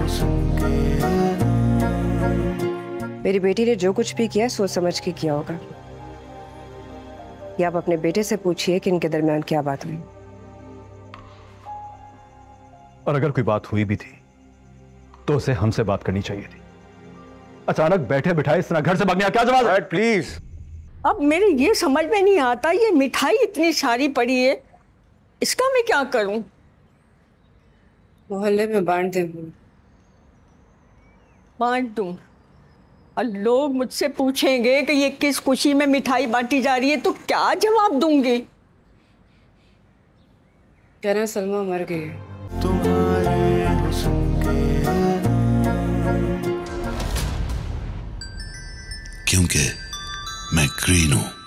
मेरी बेटी ने जो कुछ भी किया सोच समझ के किया होगा। या आप अपने बेटे से पूछिए कि इनके दरमियान क्या बात हुई। और अगर कोई बात हुई भी थी तो उसे हमसे बात करनी चाहिए थी। अचानक बैठे बिठाए इस तरह घर से भागने का क्या जवाब है? प्लीज। अब मेरे ये समझ में नहीं आता, ये मिठाई इतनी सारी पड़ी है, इसका मैं क्या करूं? मोहल्ले में बांट दें। बांट दूं? और लोग मुझसे पूछेंगे कि ये किस खुशी में मिठाई बांटी जा रही है, तो क्या जवाब दूंगी? कहना सलमा मर गई। क्योंकि मैं ग्रीन हूं।